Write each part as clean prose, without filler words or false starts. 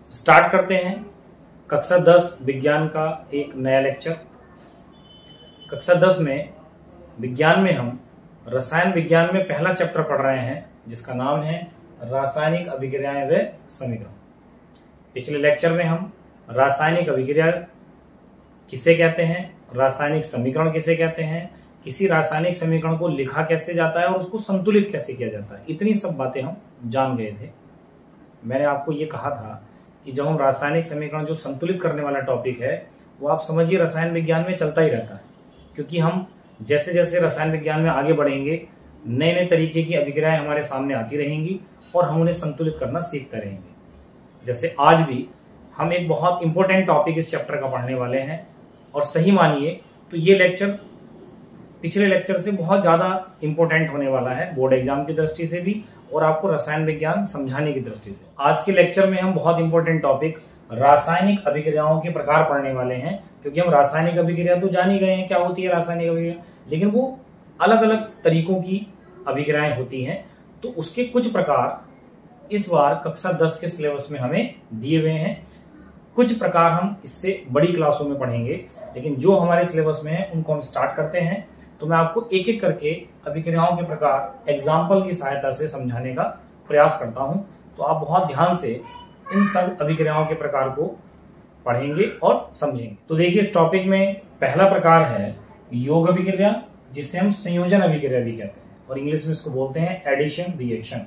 Start करते हैं कक्षा 10 विज्ञान का एक नया लेक्चर। कक्षा 10 में विज्ञान में हम रसायन विज्ञान में पहला चैप्टर पढ़ रहे हैं जिसका नाम है रासायनिक अभिक्रियाएं व समीकरण। पिछले लेक्चर में हम रासायनिक अभिक्रिया किसे कहते हैं, रासायनिक समीकरण किसे कहते हैं, किसी रासायनिक समीकरण को लिखा कैसे जाता है और उसको संतुलित कैसे किया जाता है, इतनी सब बातें हम जान गए थे। मैंने आपको ये कहा था कि जब हम रासायनिक समीकरण जो संतुलित करने वाला टॉपिक है वो आप समझिए रसायन विज्ञान में चलता ही रहता है, क्योंकि हम जैसे जैसे रसायन विज्ञान में आगे बढ़ेंगे नए नए तरीके की अभिक्रियाएं हमारे सामने आती रहेंगी और हम उन्हें संतुलित करना सीखते रहेंगे। जैसे आज भी हम एक बहुत इंपॉर्टेंट टॉपिक इस चैप्टर का पढ़ने वाले हैं और सही मानिए तो ये लेक्चर पिछले लेक्चर से बहुत ज्यादा इंपॉर्टेंट होने वाला है, बोर्ड एग्जाम की दृष्टि से भी और आपको रसायन विज्ञान समझाने की दृष्टि से। आज के लेक्चर में हम बहुत इंपॉर्टेंट टॉपिक रासायनिक अभिक्रियाओं के प्रकार पढ़ने वाले हैं, क्योंकि हम रासायनिक अभिक्रिया तो जान ही गए हैं क्या होती है रासायनिक अभिक्रिया, लेकिन वो अलग अलग तरीकों की अभिक्रियाएं होती हैं। तो उसके कुछ प्रकार इस बार कक्षा 10 के सिलेबस में हमें दिए हुए हैं। कुछ प्रकार हम इससे बड़ी क्लासों में पढ़ेंगे, लेकिन जो हमारे सिलेबस में है उनको हम स्टार्ट करते हैं। तो मैं आपको एक एक करके अभिक्रियाओं के प्रकार एग्जाम्पल की सहायता से समझाने का प्रयास करता हूं। तो आप बहुत ध्यान से इन सब अभिक्रियाओं के प्रकार को पढ़ेंगे और समझेंगे। तो देखिए इस टॉपिक में पहला प्रकार है योग अभिक्रिया, जिसे हम संयोजन अभिक्रिया भी कहते हैं और इंग्लिश में इसको बोलते हैं एडिशन रिएक्शन।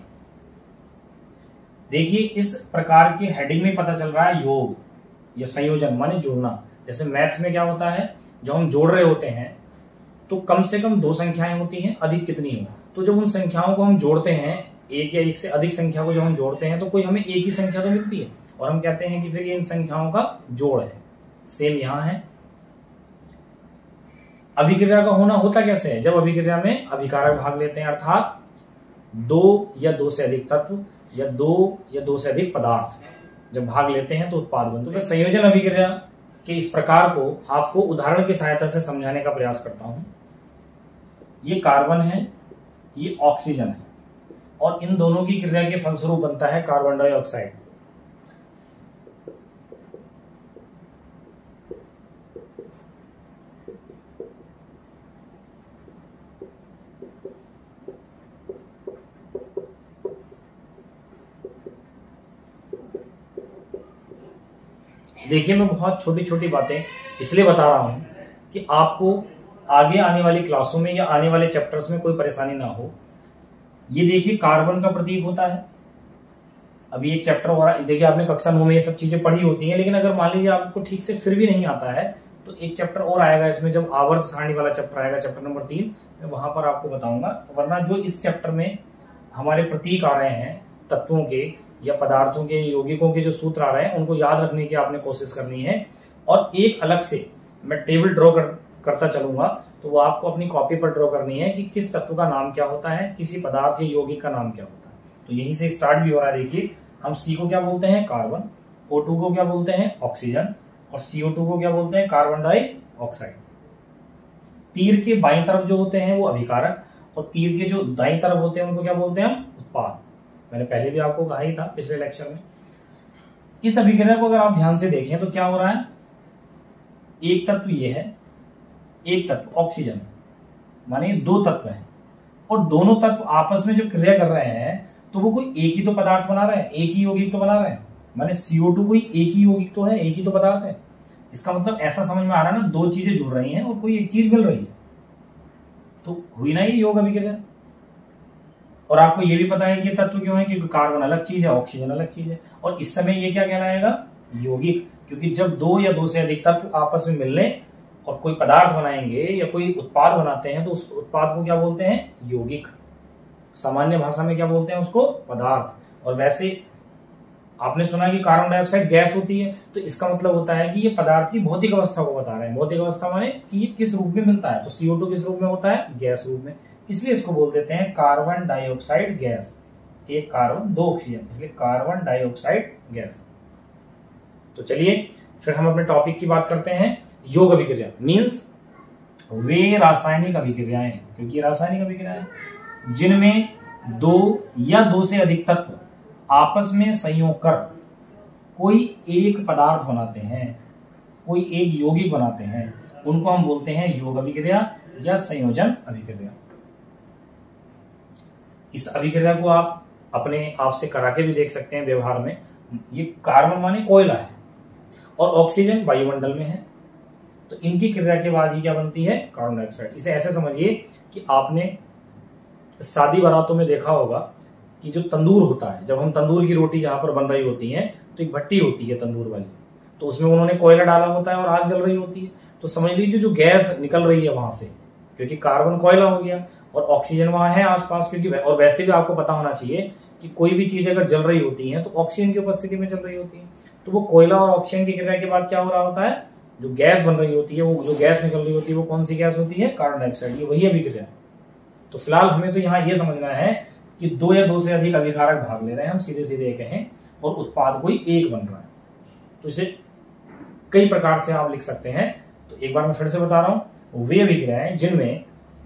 देखिए इस प्रकार की हेडिंग में पता चल रहा है योग या संयोजन माने जोड़ना। जैसे मैथ्स में क्या होता है, जब हम जोड़ रहे होते हैं तो कम से कम 2 संख्याएं होती हैं, अधिक कितनी हो। तो जब उन संख्याओं को हम जोड़ते हैं, एक या एक से अधिक संख्या को जब हम जोड़ते हैं तो कोई हमें एक ही संख्या तो मिलती है और हम कहते हैं कि फिर ये इन संख्याओं का जोड़ है। सेम यहां है। अभिक्रिया का होना होता कैसे है, जब अभिक्रिया में अभिकारक भाग लेते हैं, अर्थात 2 या 2 से अधिक तत्व या 2 या 2 से अधिक पदार्थ जब भाग लेते हैं तो उत्पाद बनते हैं। तो मैं संयोजन अभिक्रिया के इस प्रकार को आपको उदाहरण की सहायता से समझाने का प्रयास करता हूं। ये कार्बन है, ये ऑक्सीजन है और इन दोनों की क्रिया के फलस्वरूप बनता है कार्बन डाइऑक्साइड। देखिए मैं बहुत छोटी छोटी बातें इसलिए बता रहा हूं कि आपको आगे आने वाली क्लासों में या आने वाले चैप्टर्स में कोई परेशानी ना हो। ये देखिए कार्बन का प्रतीक होता है। अभी एक चैप्टर हो रहा है, देखिए आपने कक्षा 9 में ये सब चीजें पढ़ी होती हैं, लेकिन अगर मान लीजिए आपको ठीक से फिर भी नहीं आता है तो एक चैप्टर और आएगा इसमें, जब आवर्त सारणी वाला चैप्टर आएगा, चैप्टर नंबर 3, मैं वहां पर आपको बताऊंगा। वरना जो इस चैप्टर में हमारे प्रतीक आ रहे हैं तत्वों के या पदार्थों के यौगिकों के जो सूत्र आ रहे हैं उनको याद रखने की आपने कोशिश करनी है। और एक अलग से मैं टेबल ड्रॉ करता चलूंगा, तो वो आपको अपनी कॉपी पर ड्रॉ करनी है कि किस तत्व का नाम क्या होता है, किसी पदार्थ या यौगिक का नाम क्या होता है। तो यहीं से स्टार्ट भी हो रहा है। देखिए हम C को क्या बोलते हैं, कार्बन, O2 को क्या बोलते हैं, ऑक्सीजन, और CO2 को क्या बोलते हैं, कार्बन डाइऑक्साइड। तीर के बाईं तरफ जो होते हैं वो अभिकारक और तीर के जो दाईं तरफ होते हैं उनको क्या बोलते हैं हम, उत्पाद। मैंने पहले भी आपको कहा ही था पिछले लेक्चर में। इस अभिक्रिया को अगर आप ध्यान से देखें तो क्या हो रहा है, एक तत्व ये है, एक तत्व ऑक्सीजन, माने 2 तत्व हैं और दोनों तत्व आपस में जो क्रिया कर रहे हैं तो वो कोई एक ही तो पदार्थ बना रहे हैं, एक ही यौगिक तो बना रहे हैं। माने CO2 कोई एक ही यौगिक तो है, एक ही तो पदार्थ है। इसका मतलब ऐसा समझ में आ रहा है ना, 2 चीजें जुड़ रही हैं और कोई एक चीज मिल रही है, तो हुई ना ये योग अभिक्रिया। और आपको ये भी पता है कि ये तत्व क्यों है, क्योंकि कार्बन अलग चीज है, ऑक्सीजन अलग चीज है, और इस समय ये क्या कहलाएगा, यौगिक। क्योंकि जब 2 या 2 से अधिक तत्व आपस में मिलने और कोई पदार्थ बनाएंगे या कोई उत्पाद बनाते हैं तो उस उत्पाद को क्या बोलते हैं, यौगिक। सामान्य भाषा में क्या बोलते हैं उसको, पदार्थ। और वैसे आपने सुना कि कार्बन डाइऑक्साइड गैस होती है, तो इसका मतलब होता है कि ये पदार्थ की भौतिक अवस्था को बता रहे हैं। भौतिक अवस्था माने कि ये किस रूप में मिलता है, तो CO2 किस रूप में होता है, गैस रूप में, इसलिए इसको बोल देते हैं कार्बन डाइऑक्साइड गैस। एक कार्बन 2 ऑक्सीजन, इसलिए कार्बन डाइऑक्साइड गैस। तो चलिए फिर हम अपने टॉपिक की बात करते हैं। योग अभिक्रिया मीन्स वे रासायनिक अभिक्रियाएं, क्योंकि रासायनिक अभिक्रियाएं जिनमें 2 या 2 से अधिक तत्व आपस में संयोग कर कोई एक पदार्थ बनाते हैं, कोई एक यौगिक बनाते हैं, उनको हम बोलते हैं योग अभिक्रिया या संयोजन अभिक्रिया। इस अभिक्रिया को आप अपने आप से करा के भी देख सकते हैं व्यवहार में। ये कार्बन माने कोयला है और ऑक्सीजन वायुमंडल में है, तो इनकी क्रिया के बाद ही क्या बनती है, कार्बन डाइऑक्साइड। इसे ऐसे समझिए कि आपने शादी बारातों में देखा होगा कि जो तंदूर होता है, जब हम तंदूर की रोटी जहां पर बन रही होती है तो एक भट्टी होती है तंदूर वाली, तो उसमें उन्होंने कोयला डाला होता है और आग जल रही होती है। तो समझ लीजिए जो गैस निकल रही है वहां से, क्योंकि कार्बन कोयला हो गया और ऑक्सीजन वहां है आसपास, क्योंकि और वैसे भी आपको पता होना चाहिए कि कोई भी चीज अगर जल रही होती है तो ऑक्सीजन की उपस्थिति में जल रही होती है। तो वो कोयला और ऑक्सीजन की क्रिया के बाद क्या हो रहा होता है, जो गैस बन रही होती है, वो जो गैस निकल रही होती है वो कौन सी गैस होती है, कार्बन डाइऑक्साइड। ये वही अभिक्रिया। तो फिलहाल हमें तो यहाँ ये समझना है कि दो या दो से अधिक अभिकारक भाग ले रहे हैं, हम सीधे सीधे कहें, और उत्पाद कोई एक बन रहा है। तो इसे कई प्रकार से आप लिख सकते हैं। तो एक बार मैं फिर से बता रहा हूं, वे अभिक्रियाएं जिनमें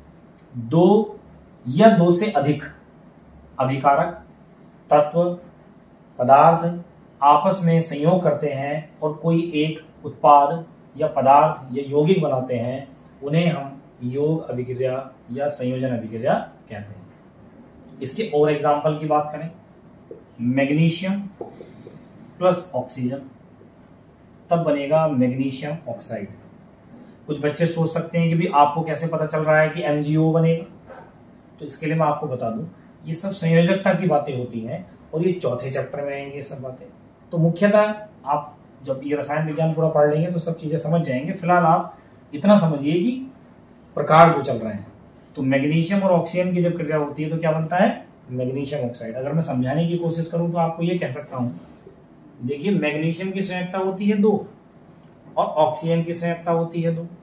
दो या दो से अधिक अभिकारक तत्व पदार्थ आपस में संयोग करते हैं और कोई एक उत्पाद या पदार्थ या यौगिक बनाते हैं, उन्हें हम योग अभिक्रिया या संयोजन अभिक्रिया कहते हैं। इसके और एग्जाम्पल की बात करें, मैग्नीशियम प्लस ऑक्सीजन, तब बनेगा मैग्नीशियम ऑक्साइड। कुछ बच्चे सोच सकते हैं कि भी आपको कैसे पता चल रहा है कि MgO बनेगा, तो इसके लिए मैं आपको बता दूं, ये सब संयोजकता की बातें होती हैं और ये चौथे चैप्टर में आएंगे ये सब बातें। तो मुख्यतः आप जब ये रसायन विज्ञान पूरा पढ़ लेंगे तो सब चीजें समझ जाएंगे। फिलहाल आप इतना समझिए कि प्रकार जो चल रहे हैं, तो मैग्नीशियम और ऑक्सीजन की जब क्रिया होती है तो क्या बनता है, मैग्नीशियम ऑक्साइड। अगर मैं समझाने की कोशिश करूं तो आपको ये कह सकता हूं, देखिए मैग्नीशियम की संयोजकता होती है 2 और ऑक्सीजन की संयोजकता होती है 2।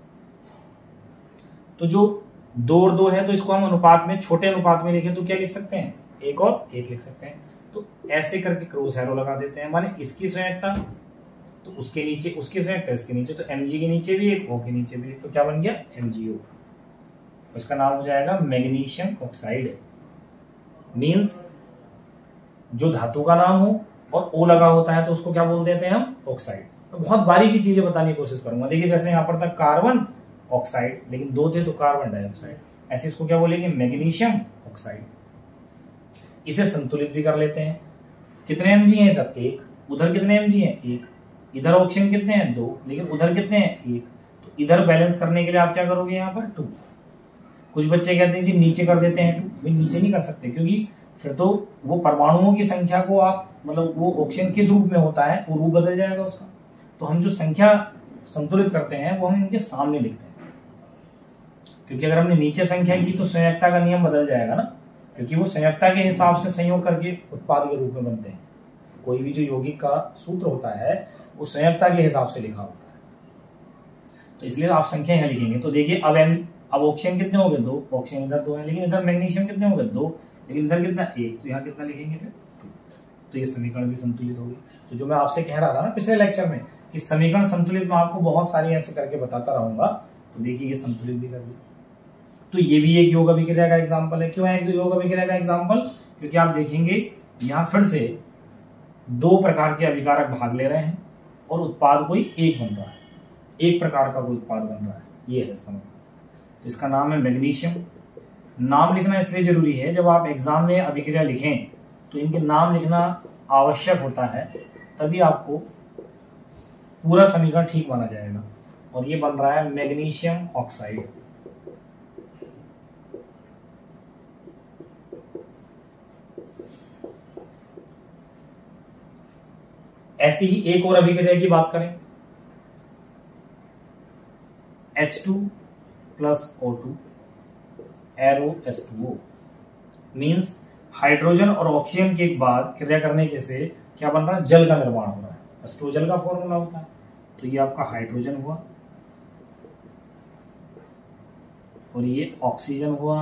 तो जो 2 और 2 है तो इसको हम अनुपात में, छोटे अनुपात में लिखें तो क्या लिख सकते हैं, 1 और 1 लिख सकते हैं। तो ऐसे करके क्रॉस एरो लगा देते हैं, माने इसकी संयोजकता तो उसके नीचे, उसकी संयोजकता इसके नीचे, तो Mg के नीचे भी एक, O के नीचे भी एक, तो क्या बन गया, MgO। उसका नाम हो जाएगा मैग्नीशियम ऑक्साइड। मींस जो धातु का नाम हो और O लगा होता है तो उसको क्या बोल देते हैं हम, ऑक्साइड। तो बहुत बारीकी चीजें बताने की कोशिश करूंगा। देखिए जैसे यहाँ पर था कार्बन ऑक्साइड, लेकिन 2 थे तो कार्बन डाइऑक्साइड, ऐसे इसको क्या बोलेंगे, मैग्नीशियम ऑक्साइड। इसे संतुलित भी कर लेते हैं। कितने Mg हैं इधर, 1, उधर कितने Mg हैं, 1, इधर ऑक्सीजन कितने हैं, 2, लेकिन उधर कितने हैं, 1। तो इधर बैलेंस करने के लिए आप क्या करोगे, यहाँ पर 2। कुछ बच्चे कहते हैं जी नीचे कर देते हैं 2, भाई नीचे नहीं कर सकते, क्योंकि फिर तो वो परमाणुओं की संख्या को आप, मतलब वो ऑक्सीजन किस रूप में होता है वो रूप बदल जाएगा उसका। तो हम जो संख्या संतुलित करते हैं वो हम इनके सामने लिखते हैं, क्योंकि अगर हमने नीचे संख्या की तो संयोजकता का नियम बदल जाएगा ना, क्योंकि वो संयोजकता के हिसाब से संयोग करके उत्पाद के रूप में बनते हैं। कोई भी जो यौगिक का सूत्र होता है वो संयोजकता के हिसाब से लिखा होता है, तो इसलिए आप संख्या यहाँ लिखेंगे। तो देखिए अब ऑक्सीजन कितने हो गए, 2, ऑक्सीजन इधर 2 है, लेकिन इधर मैग्नीशियम कितने हो गए, 2, लेकिन इधर कितना, 1, तो यहाँ कितना लिखेंगे फिर 2। तो ये समीकरण भी संतुलित होगी। तो जो मैं आपसे कह रहा था ना पिछले लेक्चर में कि समीकरण संतुलित, मैं आपको बहुत सारी ऐसे करके बताता रहूंगा। तो देखिए ये संतुलित भी कर दी। तो ये भी एक योग अभिक्रिया का एग्जाम्पल है। क्यों है योग अभिक्रिया का एग्जाम्पल, क्योंकि आप देखेंगे यहाँ फिर से 2 प्रकार के अभिकारक भाग ले रहे हैं और उत्पाद कोई एक बन रहा है, एक प्रकार का कोई उत्पाद बन रहा है, ये है इसका मतलब। तो इसका नाम है मैग्नीशियम। नाम लिखना इसलिए जरूरी है, जब आप एग्जाम में अभिक्रिया लिखें तो इनके नाम लिखना आवश्यक होता है, तभी आपको पूरा समीकरण ठीक माना जाएगा। और ये बन रहा है मैग्नीशियम ऑक्साइड। ऐसी ही एक और अभिक्रिया की बात करें, H2 plus O2 arrow H2O। Means hydrogen और ऑक्सीजन के बाद क्रिया करने के से क्या बन रहा है, जल का निर्माण हो रहा है। H2O जल का फॉर्मूला होता है। तो ये आपका हाइड्रोजन हुआ और ये ऑक्सीजन हुआ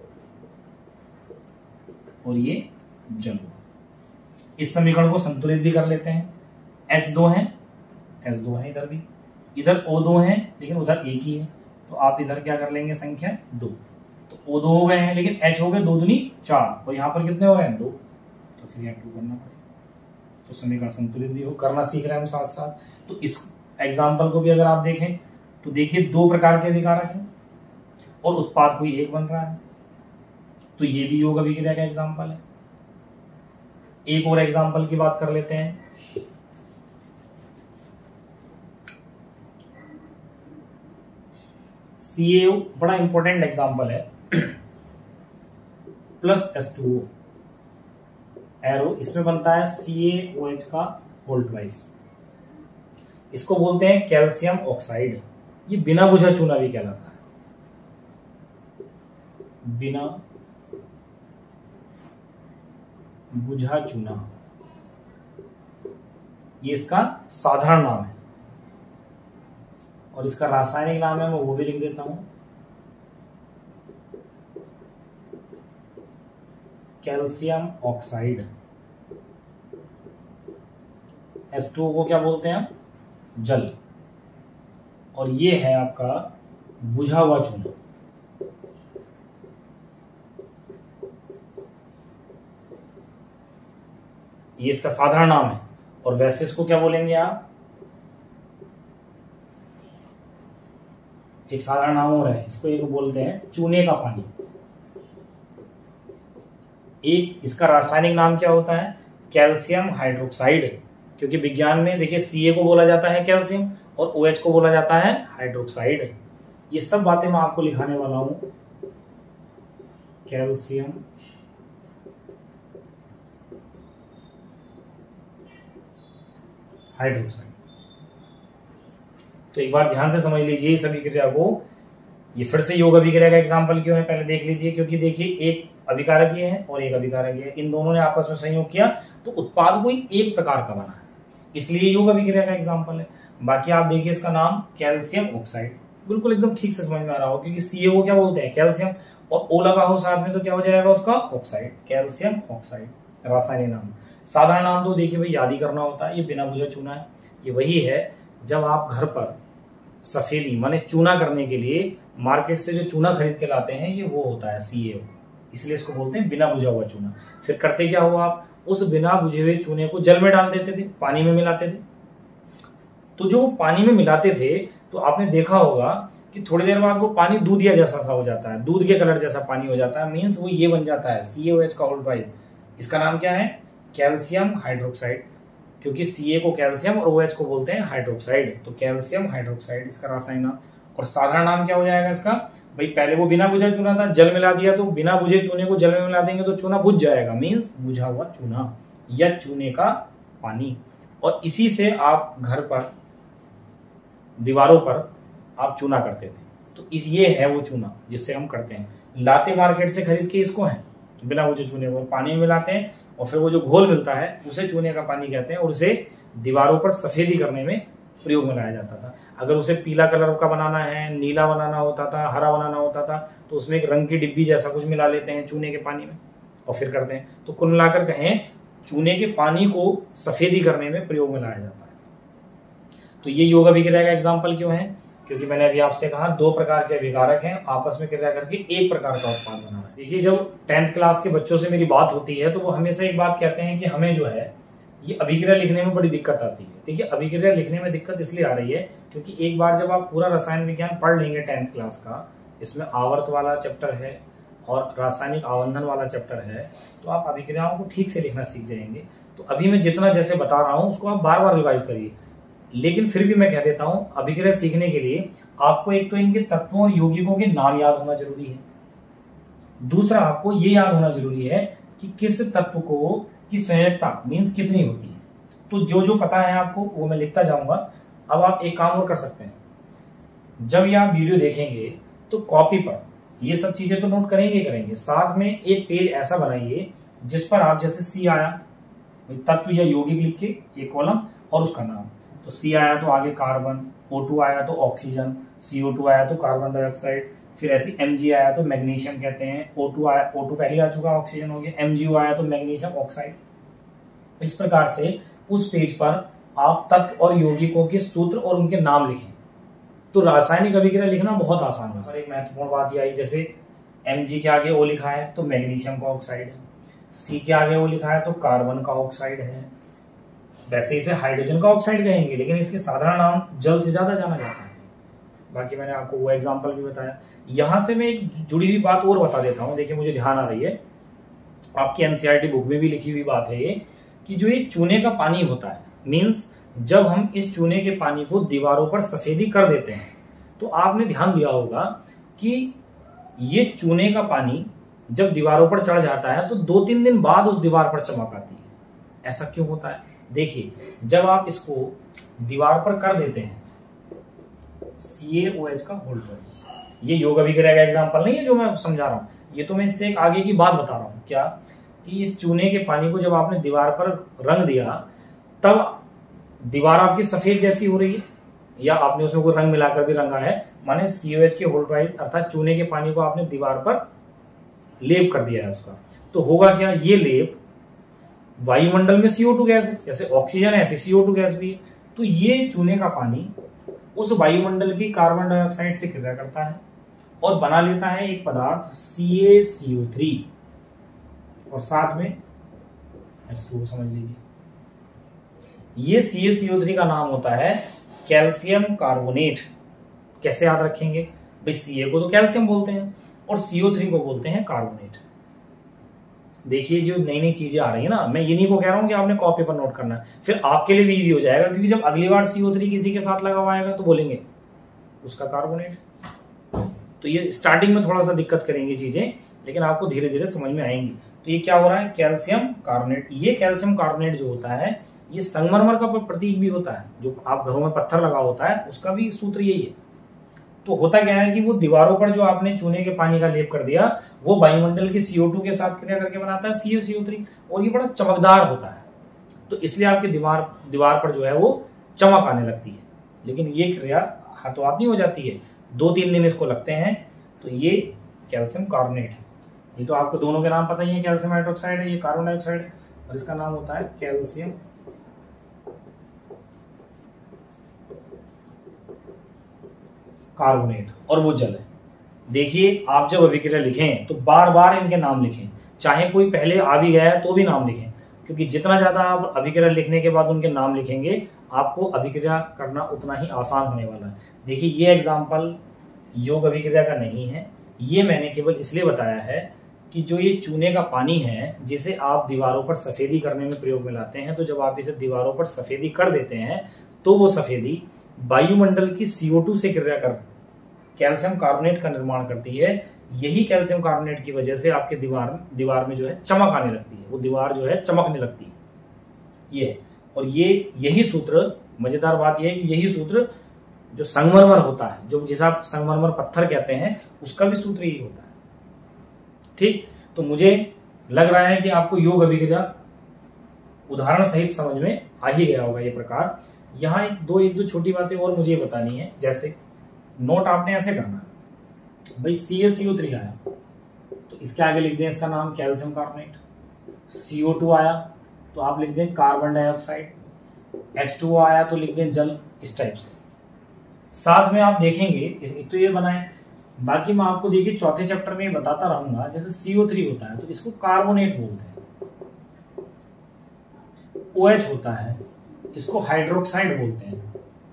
और ये जल हुआ। इस समीकरण को संतुलित भी कर लेते हैं। H2 है, H2 है इधर भी, इधर O2 है लेकिन उधर एक ही है, तो आप इधर क्या कर लेंगे, संख्या 2। तो O2 हो गए हैं, लेकिन H हो गए 2 दूनी 4, और यहाँ पर कितने हो रहे हैं, 2, तो फिर यहाँ 2 करना पड़ेगा। तो समीकरण संतुलित भी हो, करना सीख रहे हैं हम साथ साथ। तो इस एग्जाम्पल को भी अगर आप देखें तो देखिए 2 प्रकार के अभिकारक हैं और उत्पाद कोई एक बन रहा है, तो ये भी योग अभिक्रिया का एग्जाम्पल है। एक और एग्जाम्पल की बात कर लेते हैं। CaO बड़ा इंपॉर्टेंट एग्जाम्पल है, प्लस H2O एरो, इसमें बनता है CaOH का होल ट्वाइस। इसको बोलते हैं कैल्शियम ऑक्साइड। ये बिना बुझा चूना भी कहलाता है, बिना बुझा चूना, ये इसका साधारण नाम है और इसका रासायनिक नाम है, मैं वो भी लिख देता हूं, कैल्शियम ऑक्साइड। H2O को क्या बोलते हैं, जल, और ये है आपका बुझा हुआ चूना। ये इसका साधारण नाम है, और वैसे इसको क्या बोलेंगे आप, एक साधारण नाम हो रहा है, इसको एक बोलते हैं चूने का पानी। एक इसका रासायनिक नाम क्या होता है, कैल्शियम हाइड्रोक्साइड, क्योंकि विज्ञान में देखिए Ca को बोला जाता है कैल्शियम और OH को बोला जाता है हाइड्रोक्साइड। ये सब बातें मैं आपको लिखाने वाला हूं, कैल्शियम हाइड्रोक्साइड। तो एक बार ध्यान से समझ लीजिए इस अभिक्रिया को। ये फिर से योग अभिक्रिया का एग्जाम्पल क्यों है पहले देख लीजिए, क्योंकि देखिए एक अभिकारक ये है और एक अभिकारक ये है, इन दोनों ने आपस में संयोग किया तो उत्पाद कोई एक प्रकार का बना है, इसलिए योग अभिक्रिया का एग्जाम्पल है। बाकी आप देखिए इसका नाम कैल्शियम ऑक्साइड, बिल्कुल एकदम ठीक से समझ में आ रहा हो, क्योंकि CaO को क्या बोलते हैं कैल्शियम, और O लगा हो साथ में तो क्या हो जाएगा उसका ऑक्साइड, कैल्शियम ऑक्साइड रासायनिक नाम। साधारण नाम तो देखिए भाई याद ही करना होता है, ये बिना बुझा चूना है। ये वही है जब आप घर पर सफेदी माने चूना करने के लिए मार्केट से जो चूना खरीद के लाते हैं, ये वो होता है CaO, इसलिए इसको बोलते हैं बिना बुझा हुआ चूना। फिर करते क्या हुआ, आप उस बिना बुझे हुए चूने को जल में डाल देते थे, पानी में मिलाते थे। तो जो पानी में मिलाते थे तो आपने देखा होगा कि थोड़ी देर बाद वो पानी दूधिया जैसा सा हो जाता है, दूध के कलर जैसा पानी हो जाता है, मीन्स वो ये बन जाता है CaOH का होल ट्वाइस। इसका नाम क्या है, कैल्शियम हाइड्रोक्साइड, क्योंकि Ca को कैल्शियम और OH को बोलते हैं हाइड्रोक्साइड, तो कैल्शियम हाइड्रोक्साइड इसका रासायनिक नाम। और साधारण नाम क्या हो जाएगा इसका, भाई पहले वो बिना बुझा चूना था, जल मिला दिया, तो बिना बुझे चूने को जल में मिला देंगे तो चूना बुझ जाएगा, मीन्स बुझा हुआ चूना या चूने का पानी। और इसी से आप घर पर दीवारों पर आप चूना करते थे, तो इस ये है वो चूना जिससे हम करते हैं। लाते मार्केट से खरीद के इसको हैं बिना बुझे चूने को पानी में मिलाते हैं, और फिर वो जो घोल मिलता है उसे चूने का पानी कहते हैं, और उसे दीवारों पर सफेदी करने में प्रयोग में लाया जाता था। अगर उसे पीला कलर का बनाना है, नीला बनाना होता था, हरा बनाना होता था, तो उसमें एक रंग की डिब्बी जैसा कुछ मिला लेते हैं चूने के पानी में और फिर करते हैं। तो कुल मिलाकर कहें चूने के पानी को सफेदी करने में प्रयोग में लाया जाता है। तो ये योग अभिक्रिया का एग्जाम्पल क्यों है, क्योंकि मैंने अभी आपसे कहा 2 प्रकार के अभिकारक हैं, आपस में क्रिया करके एक प्रकार का उत्पाद बना रहा है। देखिए जब 10th क्लास के बच्चों से मेरी बात होती है तो वो हमेशा एक बात कहते हैं कि हमें जो है ये अभिक्रिया लिखने में बड़ी दिक्कत आती है। देखिए अभिक्रिया लिखने में दिक्कत इसलिए आ रही है क्योंकि एक बार जब आप पूरा रसायन विज्ञान पढ़ लेंगे 10th क्लास का, इसमें आवर्त वाला चैप्टर है और रासायनिक आवर्धन वाला चैप्टर है, तो आप अभिक्रियाओं को ठीक से लिखना सीख जाएंगे। तो अभी मैं जितना जैसे बता रहा हूं उसको आप बार बार रिवाइज करिए, लेकिन फिर भी मैं कह देता हूं अभिक्रिया सीखने के लिए आपको एक तो इनके तत्वों और यौगिकों के नाम याद होना जरूरी है, दूसरा आपको ये याद होना जरूरी है कि किस तत्व को की संयोजकता मीन्स कितनी होती है। तो जो जो पता है आपको वो मैं लिखता जाऊंगा। अब आप एक काम और कर सकते हैं, जब ये आप वीडियो देखेंगे तो कॉपी पर ये सब चीजें तो नोट करेंगे, साथ में एक पेज ऐसा बनाइए जिस पर आप जैसे सी आया तत्व या यौगिक लिख के एक कॉलम और उसका नाम, तो सी आया तो आगे कार्बन, O2 आया तो ऑक्सीजन, CO2 आया तो कार्बन डाइऑक्साइड, फिर ऐसी Mg आया तो मैग्नीशियम कहते हैं, O2 आया, O2 पहले आ चुका ऑक्सीजन हो गया, MgO आया तो मैग्नीशियम ऑक्साइड। इस प्रकार से उस पेज पर आप तत्व और यौगिकों के सूत्र और उनके नाम लिखें तो रासायनिक अभिक्रिया लिखना बहुत आसान है। और एक महत्वपूर्ण बात यह आई, जैसे Mg के आगे O लिखा है तो मैग्नीशियम का ऑक्साइड है, C के आगे O लिखा है तो कार्बन का ऑक्साइड है, वैसे इसे हाइड्रोजन का ऑक्साइड कहेंगे, लेकिन इसके साधारण नाम जल से ज्यादा जाना जाता है। बाकी मैंने आपको वो एग्जांपल भी बताया। यहां से मैं एक जुड़ी हुई बात और बता देता हूं, देखिए मुझे ध्यान आ रही है, आपकी एनसीईआरटी बुक में भी लिखी हुई बात है ये, कि जो ये चूने का पानी होता है, मीन्स जब हम इस चूने के पानी को दीवारों पर सफेदी कर देते हैं, तो आपने ध्यान दिया होगा कि ये चूने का पानी जब दीवारों पर चढ़ जाता है तो 2-3 दिन बाद उस दीवार पर चमक आती है। ऐसा क्यों होता है? देखिए, जब आप इसको दीवार पर कर देते हैं CaOH का होल्डर, ये योग अभिक्रिया का एग्जांपल नहीं है जो मैं समझा रहा हूं, ये तो मैं इससे एक आगे की बात बता रहा हूं। क्या कि इस चूने के पानी को जब आपने दीवार पर रंग दिया, तब दीवार आपकी सफेद जैसी हो रही है, या आपने उसमें कोई रंग मिलाकर भी रंगा है, माने CaOH के होल्डराइज अर्थात चूने के पानी को आपने दीवार पर लेप कर दिया है उसका, तो होगा क्या, ये लेप वायुमंडल में CO2 गैस है, जैसे ऑक्सीजन है ऐसे CO2 गैस भी है, तो ये चूने का पानी उस वायुमंडल की कार्बन डाइऑक्साइड से क्रिया करता है और बना लेता है एक पदार्थ CaCO3 और साथ में H2O समझ लीजिए। ये CaCO3 का नाम होता है कैल्शियम कार्बोनेट। कैसे याद रखेंगे भाई, Ca को तो कैल्शियम बोलते हैं और CO3 को बोलते हैं कार्बोनेट। देखिए जो नई नई चीजें आ रही है ना, मैं ये नहीं को कह रहा हूं कि आपने कॉपी पर नोट करना है, फिर आपके लिए भी इजी हो जाएगा, क्योंकि जब अगली बार CO3 किसी के साथ लगा हुआ आएगा तो बोलेंगे उसका कार्बोनेट। तो ये स्टार्टिंग में थोड़ा सा दिक्कत करेंगी चीजें, लेकिन आपको धीरे धीरे समझ में आएंगी। तो ये क्या हो रहा है, कैल्शियम कार्बोनेट। ये कैल्शियम कार्बोनेट जो होता है, ये संगमरमर का प्रतीक भी होता है, जो आप घरों में पत्थर लगा होता है उसका भी सूत्र यही है। तो होता क्या है कि वो दीवारों पर जो आपने चूने के पानी का लेप कर दिया, वो वायुमंडल के CO2 के साथ क्रिया करके बनाता है CaCO3, और ये बड़ा चमकदार होता है, तो इसलिए आपके दीवार पर जो है वो चमक आने लगती है। लेकिन ये क्रिया हाथों हाथ नहीं हो जाती है, 2-3 दिन इसको लगते हैं। तो ये कैल्शियम कार्बोनेट है। ये तो आपको दोनों के नाम पता ही है, कैल्शियम हाइड्रोक्साइड है, ये कार्बन डाइऑक्साइड है, और इसका नाम होता है कैल्शियम कार्बोनेट, और वो जल है। देखिए आप जब अभिक्रिया लिखें तो बार बार इनके नाम लिखें, चाहे कोई पहले आ भी गया है तो भी नाम लिखें, क्योंकि जितना ज्यादा आप अभिक्रिया लिखने के बाद उनके नाम लिखेंगे, आपको अभिक्रिया करना उतना ही आसान होने वाला है। देखिए ये एग्जाम्पल योग अभिक्रिया का नहीं है, ये मैंने केवल इसलिए बताया है कि जो ये चूने का पानी है, जिसे आप दीवारों पर सफेदी करने में प्रयोग में लाते हैं, तो जब आप इसे दीवारों पर सफेदी कर देते हैं तो वो सफेदी वायुमंडल की CO2 से क्रिया कर कैल्शियम कार्बोनेट का निर्माण करती है। यही कैल्शियम कार्बोनेट की वजह से आपके दीवार में जो है चमक आने लगती है, वो दीवार जो है चमकने लगती है। ये और यही सूत्र, मजेदार बात यह है कि यही सूत्र जो संगमरमर होता है, जो जिसे आप संगमरमर पत्थर कहते हैं, उसका भी सूत्र यही होता है। ठीक, तो मुझे लग रहा है कि आपको योग अभिक्रिया उदाहरण सहित समझ में आ ही गया होगा ये प्रकार। यहाँ एक दो छोटी बातें और मुझे बतानी है। जैसे नोट आपने ऐसे करना है भाई, CaCO3 आया तो इसके आगे लिख दें इसका नाम कैल्शियम कार्बोनेट, CO2 आया तो आप लिख दें कार्बन डाइऑक्साइड, H2O आया तो लिख दें जल, इस टाइप से। साथ में आप देखेंगे एक तो ये बनाए, बाकी मैं आपको देखिए चौथे चैप्टर में बताता रहूंगा। जैसे CO3 होता है तो इसको कार्बोनेट बोलते हैं, OH होता है इसको हाइड्रोक्साइड बोलते हैं,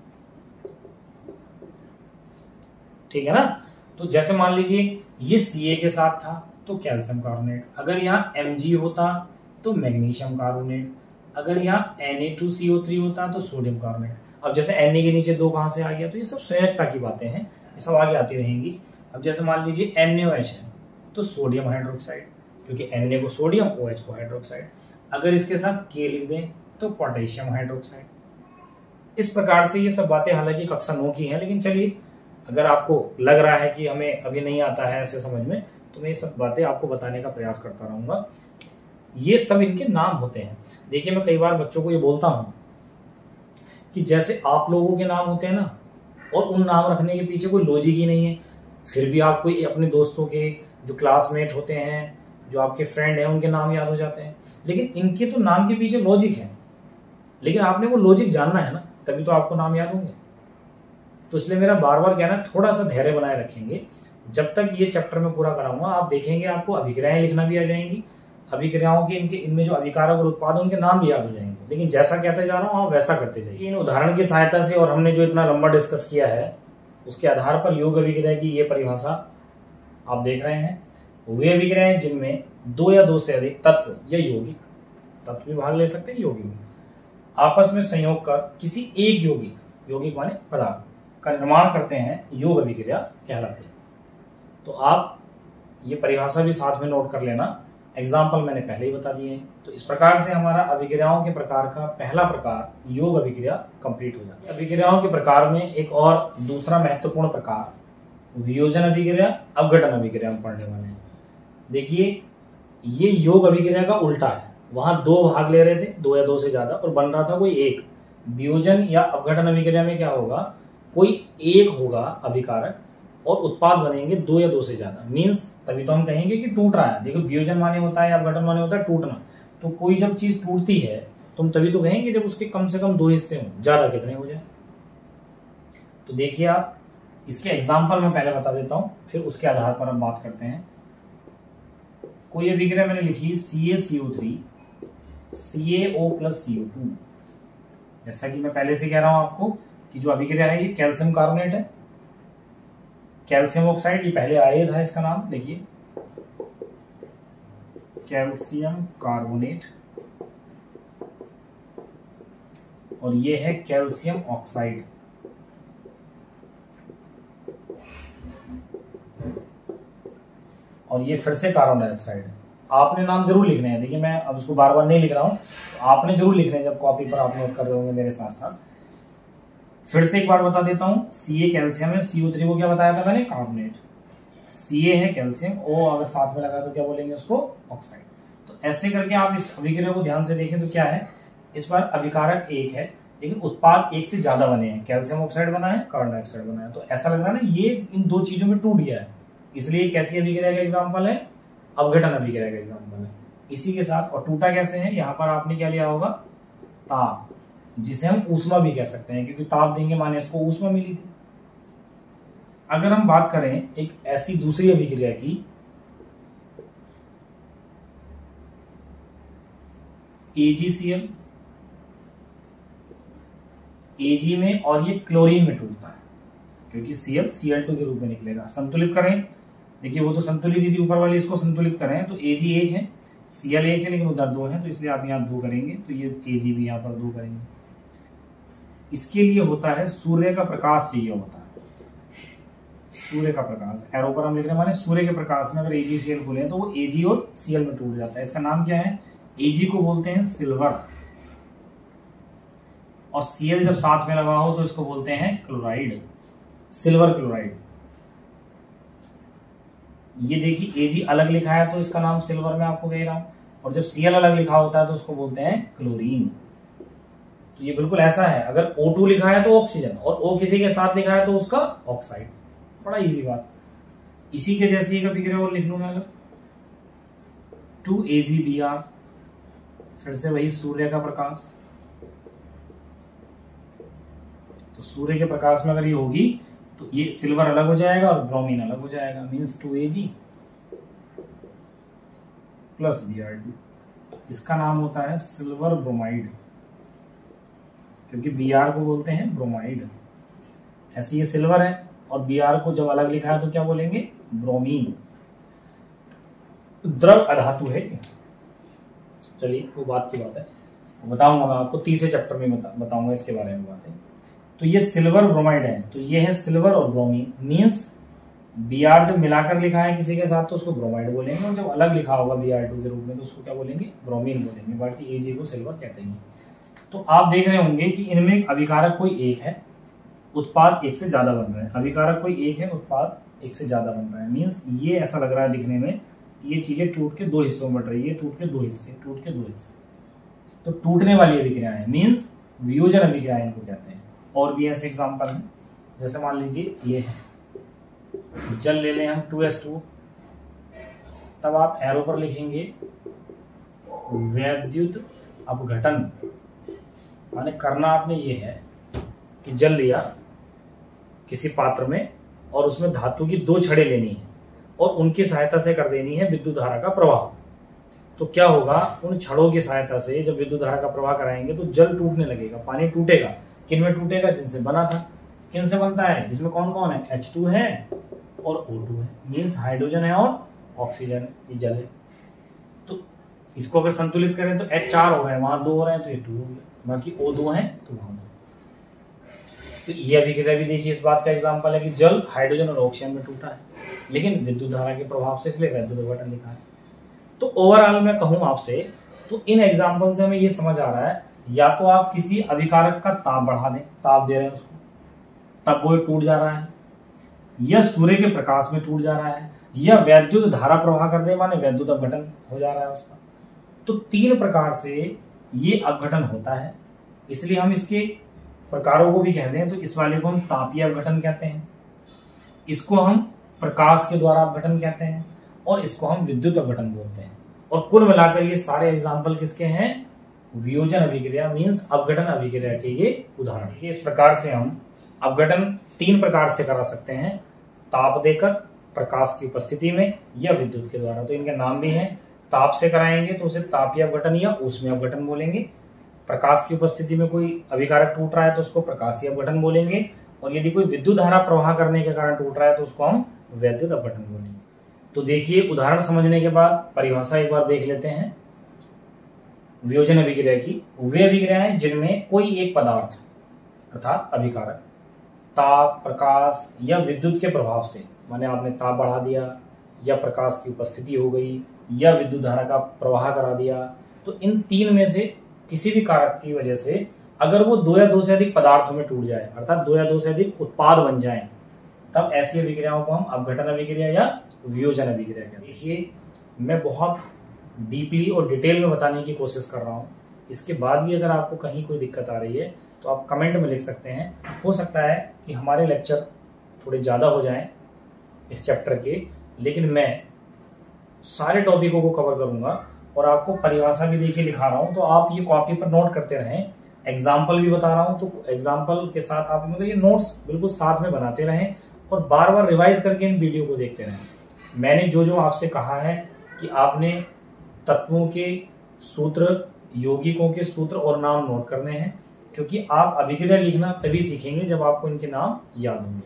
ठीक है ना। तो जैसे मान लीजिए ये Ca के साथ था तो कैल्शियम कार्बोनेट, अगर यहाँ Mg होता तो मैग्नीशियम कार्बोनेट, अगर यहाँ Na2CO3 होता तो सोडियम कार्बोनेट। अब जैसे Na के नीचे 2 कहां से आ गया, तो ये सब संयोजकता की बातें हैं, ये सब आगे आती रहेंगी। अब जैसे मान लीजिए NaOH है तो सोडियम हाइड्रोक्साइड, क्योंकि Na को सोडियम, OH को हाइड्रोक्साइड। अगर इसके साथ K लिख दें तो पोटेशियम हाइड्रोक्साइड। इस प्रकार से ये सब बातें हालांकि कक्षा 9 की हैं, लेकिन चलिए अगर आपको लग रहा है कि हमें अभी नहीं आता है ऐसे समझ में, तो मैं ये सब बातें आपको बताने का प्रयास करता रहूंगा। ये सब इनके नाम होते हैं। देखिए मैं कई बार बच्चों को ये बोलता हूं कि जैसे आप लोगों के नाम होते हैं ना, और उन नाम रखने के पीछे कोई लॉजिक ही नहीं है, फिर भी आपको अपने दोस्तों के जो क्लासमेट होते हैं, जो आपके फ्रेंड हैं, उनके नाम याद हो जाते हैं। लेकिन इनके तो नाम के पीछे लॉजिक है, लेकिन आपने वो लॉजिक जानना है ना, तभी तो आपको नाम याद होंगे। तो इसलिए मेरा बार बार कहना है थोड़ा सा धैर्य बनाए रखेंगे। जब तक ये चैप्टर में पूरा कराऊंगा, आप देखेंगे आपको अभिक्रियाएं लिखना भी आ जाएंगी, अभिक्रियाओं के इनमें जो अभिकारक और उत्पाद उनके नाम भी याद हो जाएंगे। लेकिन जैसा कहते जा रहा हूं आप वैसा करते जाइए। इन उदाहरण की सहायता से और हमने जो इतना लंबा डिस्कस किया है उसके आधार पर योग अभिक्रिया की ये परिभाषा आप देख रहे हैं। वे अभिक्रिया हैं जिनमें 2 या 2 से अधिक तत्व या यौगिक, तत्व भी भाग ले सकते हैं, यौगिक भी, आपस में संयोग कर किसी एक यौगिक माने पदार्थ का निर्माण करते हैं, योग अभिक्रिया कहलाती है। तो आप ये परिभाषा भी साथ में नोट कर लेना, एग्जाम्पल मैंने पहले ही बता दिए हैं। तो इस प्रकार से हमारा अभिक्रियाओं के प्रकार का पहला प्रकार योग अभिक्रिया कंप्लीट हो जाती है। अभिक्रियाओं के प्रकार में एक और दूसरा महत्वपूर्ण प्रकार वियोजन अभिक्रिया, अपघटन अभिक्रिया हम पढ़ने वाले हैं। देखिए ये योग अभिक्रिया का उल्टा है, वहां 2 भाग ले रहे थे, 2 या 2 से ज्यादा, और बन रहा था कोई एक। वियोजन या अपघटन अभिक्रिया में क्या होगा, कोई एक होगा अभिकारक और उत्पाद बनेंगे 2 या 2 से ज्यादा। मीन्स तभी तो हम कहेंगे कि टूट रहा है। देखो वियोजन माने होता है, अपघटन माने होता है टूटना। तो कोई जब चीज टूटती है तुम तभी तो कहेंगे जब उसके कम से कम 2 हिस्से हों, ज्यादा कितने हो जाए। तो देखिए आप इसके एग्जाम्पल मैं पहले बता देता हूं, फिर उसके आधार पर हम बात करते हैं। कोई अभिक्रिया मैंने लिखी CaCO3 CaO + CO2। जैसा कि मैं पहले से कह रहा हूं आपको कि जो अभिक्रिया है ये कैल्शियम कार्बोनेट है, कैल्शियम ऑक्साइड, ये पहले आया था इसका नाम, देखिए कैल्शियम कार्बोनेट, और ये है कैल्शियम ऑक्साइड। और ये फिर से कार्बन डाइऑक्साइड है। आपने नाम जरूर लिखने हैं, देखिए मैं अब इसको बार बार नहीं लिख रहा हूं, तो आपने जरूर लिखने हैं जब कॉपी पर आप नोट कर रहे होंगे मेरे साथ साथ। फिर से एक बार बता देता हूं, Ca कैल्शियम है, CO3 को क्या बताया था मैंने, कार्बोनेट। Ca है कैल्शियम, O अगर साथ में लगा तो क्या बोलेंगे उसको, ऑक्साइड। तो ऐसे करके आप इस अभिक्रिया को ध्यान से देखें तो क्या है, इस बार अभिकारक एक है लेकिन उत्पाद एक से ज्यादा बने हैं, कैल्शियम ऑक्साइड बना है, कार्बन डाइऑक्साइड बना है। तो ऐसा लग रहा है ना ये इन 2 चीजों में टूट गया है, इसलिए कैसी अभिक्रिया का एग्जाम्पल है, अपघटन अभिक्रिया का एग्जाम्पल है। इसी के साथ, और टूटा कैसे है, यहाँ पर आपने क्या लिया होगा, ताप, जिसे हम ऊष्मा भी कह सकते हैं, क्योंकि ताप देंगे माने इसको ऊष्मा मिली थी। अगर हम बात करें एक ऐसी दूसरी अभिक्रिया की, AgCl, Ag में, और ये क्लोरीन में टूटता है क्योंकि Cl Cl2 के रूप में निकलेगा। संतुलित करें, देखिए वो तो संतुलित ही थी ऊपर वाली, इसको संतुलित करें तो Ag 1 है, Cl 1 है, लेकिन उधर 2 है, तो इसलिए आप यहाँ 2 करेंगे, तो ये Ag भी यहाँ पर 2 करेंगे। इसके लिए होता है सूर्य का प्रकाश चाहिए होता है, सूर्य का प्रकाश, एरो पर हम लिख रहे हैं, माने सूर्य के प्रकाश में अगर AgCl खोलें तो वो Ag और Cl में टूट जाता है। इसका नाम क्या है, Ag को बोलते हैं सिल्वर, और Cl जब साथ में लगा हो तो इसको बोलते हैं क्लोराइड, सिल्वर क्लोराइड। ये देखिए Ag अलग लिखा है तो इसका नाम सिल्वर में आपको कह रहा हूं, और जब Cl अलग लिखा होता है तो उसको बोलते हैं क्लोरीन। तो ये बिल्कुल ऐसा है, अगर O2 लिखा है तो ऑक्सीजन, और O किसी के साथ लिखा है तो उसका ऑक्साइड। बड़ा इजी बात। इसी के जैसी एक अभिक्रिया और लिख लूं मैं, अगर 2AgBr, फिर से वही सूर्य का प्रकाश, तो सूर्य के प्रकाश में अगर ये होगी तो ये सिल्वर अलग हो जाएगा और ब्रोमीन अलग हो जाएगा, मीन्स 2Ag + Br2। इसका नाम होता है सिल्वर ब्रोमाइड, क्योंकि Br को बोलते हैं ब्रोमाइड। ऐसे ये सिल्वर है और Br को जब अलग लिखा है तो क्या बोलेंगे, ब्रोमीन। द्रव अधातु है। चलिए वो बात की बात है, बताऊंगा मैं आपको, तीसरे चैप्टर में बताऊंगा इसके बारे में बातें। तो ये सिल्वर ब्रोमाइड है, तो ये है सिल्वर और ब्रोमीन, मीन्स Br जब मिलाकर लिखा है किसी के साथ तो उसको ब्रोमाइड बोलेंगे, और जब अलग लिखा होगा Br2 के रूप में तो उसको क्या बोलेंगे, ब्रोमीन बोलेंगे। बाकी Ag को सिल्वर कहते हैं। तो आप देख रहे होंगे कि इनमें अभिकारक कोई एक है, उत्पाद एक से ज्यादा बन रहा है। अभिकारक कोई एक है, उत्पाद एक से ज्यादा बन रहा है, मीन्स ये ऐसा लग रहा है दिखने में, ये चीजें टूट के 2 हिस्सों में बट रही है, टूट के 2 हिस्से, टूट के 2 हिस्से। तो टूटने वाली अभिक्रियाएं मीन्स वियोजन अभिक्रियाएं इनको कहते हैं। और भी ऐसे एग्जाम्पल हैं, जैसे मान लीजिए ये है जल ले लें हम 2S2, तब आप एरो पर लिखेंगे वैद्युत अपघटन, माने करना आपने ये है कि जल लिया किसी पात्र में और उसमें धातु की 2 छड़ें लेनी है और उनकी सहायता से कर देनी है विद्युत धारा का प्रवाह। तो क्या होगा, उन छड़ों की सहायता से जब विद्युत धारा का प्रवाह कराएंगे तो जल टूटने लगेगा, पानी टूटेगा। किन में टूटेगा? जिनसे बना था। किन से बनता है? जिसमें कौन कौन है? H2 है और O2 है, मीन्स हाइड्रोजन है और ऑक्सीजन है, ये जल है। तो इसको अगर संतुलित करें तो H4 हो रहा है, वहां 2 हो रहे हैं तो ये 2 हो गया, बाकी O2 है तो वहां 2। तो ये अभिक्रिया भी देखिए इस बात का एग्जाम्पल है कि जल हाइड्रोजन और ऑक्सीजन में टूटा है, लेकिन विद्युत धारा के प्रभाव से, इसलिए वैद्युत अपघटन लिखा है। तो ओवरऑल मैं कहूं आपसे, तो इन एग्जाम्पल से हमें ये समझ आ रहा है, या तो आप किसी अभिकारक का ताप बढ़ा दें, ताप दे रहे हैं उसको, तब वो टूट जा रहा है, या सूर्य के प्रकाश में टूट जा रहा है, या वैद्युत धारा प्रवाह कर दे, माने वैद्युत अपघटन हो जा रहा है उसका। तो 3 प्रकार से ये अपघटन होता है, इसलिए हम इसके प्रकारों को भी कहते हैं। तो इस वाले को हम तापीय अपघटन कहते हैं, इसको हम प्रकाश के द्वारा अपघटन कहते हैं, और इसको हम विद्युत अपघटन बोलते हैं। और कुल मिलाकर ये सारे एग्जाम्पल किसके हैं? वियोजन अभिक्रिया मीन्स अपघटन अभिक्रिया के ये उदाहरण। इस प्रकार से हम अपघटन 3 प्रकार से करा सकते हैं, ताप देकर, प्रकाश की उपस्थिति में, या विद्युत के द्वारा। तो इनके नाम भी हैं। ताप से कराएंगे तो उसे तापीय अपघटन या ऊष्मीय अपघटन बोलेंगे। प्रकाश की उपस्थिति में कोई अभिकारक टूट रहा है तो उसको प्रकाशीय अपघटन बोलेंगे, और यदि कोई विद्युत धारा प्रवाह करने के कारण टूट रहा है तो उसको हम वैद्युत अपघटन बोलेंगे। तो देखिए, उदाहरण समझने के बाद परिभाषा एक बार देख लेते हैं वियोजन अभिक्रिया की। वे अभिक्रियाएं जिनमें कोई एक पदार्थ अर्थात अभिकारक ताप, प्रकाश या विद्युत के प्रभाव से, माने आपने ताप बढ़ा दिया, या प्रकाश की उपस्थिति हो गई, या विद्युत धारा का प्रवाह करा दिया, तो इन 3 में से किसी भी कारक की वजह से अगर वो 2 या 2 से अधिक पदार्थों में टूट जाए, अर्थात 2 या 2 से अधिक उत्पाद बन जाए, तब ऐसी अभिक्रियाओं को हम अपघटन अभिक्रिया या वियोजन अभिक्रिया कहते हैं। देखिए, मैं बहुत डीपली और डिटेल में बताने की कोशिश कर रहा हूँ। इसके बाद भी अगर आपको कहीं कोई दिक्कत आ रही है तो आप कमेंट में लिख सकते हैं। हो सकता है कि हमारे लेक्चर थोड़े ज़्यादा हो जाएं इस चैप्टर के, लेकिन मैं सारे टॉपिकों को कवर करूँगा और आपको परिभाषा भी देखिए लिखा रहा हूँ, तो आप ये कॉपी पर नोट करते रहें। एग्जाम्पल भी बता रहा हूँ तो एग्जाम्पल के साथ आप मतलब ये नोट्स बिल्कुल साथ में बनाते रहें और बार बार रिवाइज करके इन वीडियो को देखते रहें। मैंने जो जो आपसे कहा है कि आपने तत्वों के सूत्र, यौगिकों के सूत्र और नाम नोट करने हैं, क्योंकि आप अभिक्रिया लिखना तभी सीखेंगे जब आपको इनके नाम याद होंगे।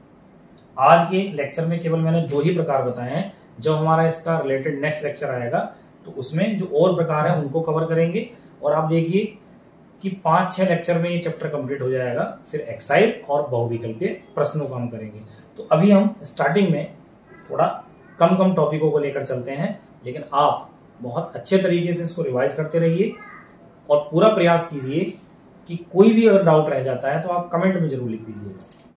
आज के लेक्चर में केवल मैंने 2 ही प्रकार बताए हैं। जब हमारा इसका रिलेटेड नेक्स्ट लेक्चर आएगा तो उसमें जो और प्रकार हैं उनको कवर करेंगे, और आप देखिए कि 5-6 लेक्चर में ये चैप्टर कंप्लीट हो जाएगा। फिर एक्सरसाइज और बहुविकल्पीय प्रश्नों को हम करेंगे। तो अभी हम स्टार्टिंग में थोड़ा कम टॉपिकों को लेकर चलते हैं, लेकिन आप बहुत अच्छे तरीके से इसको रिवाइज करते रहिए और पूरा प्रयास कीजिए कि कोई भी अगर डाउट रह जाता है तो आप कमेंट में जरूर लिख दीजिएगा।